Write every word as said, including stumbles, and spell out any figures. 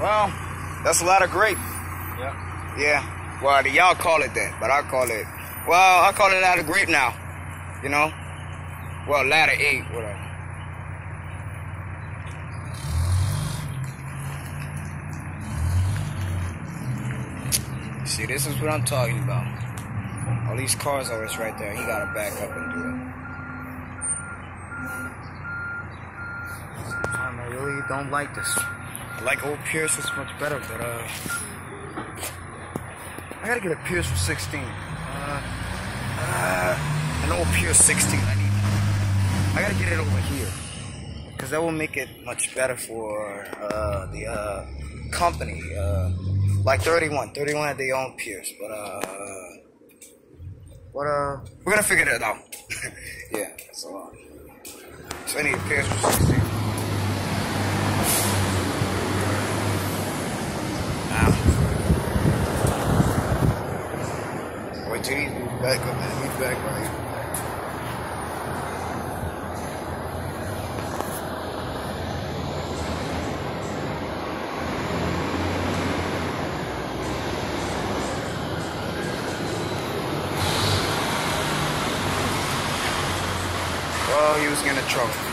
Well, that's a lot of grape. Yeah. Yeah. Well, y'all call it that, but I call it, well, I call it ladder grape now. You know? Well, ladder eight, whatever. See, this is what I'm talking about. All these cars always right there. He gotta back up and do it. Sometimes I really don't like this. I like old Pierce, it's much better, but uh, I gotta get a Pierce for sixteen. Uh, uh, an old Pierce sixteen. I need. I gotta get it over here, cause that will make it much better for uh, the uh, company. Uh, like thirty-one, thirty-one had their own Pierce, but uh, but uh, we're gonna figure that out. Yeah, so uh, so I need a Pierce for sixteen. Wait till he's back up, man. He's back right here. Well, he was getting a trophy.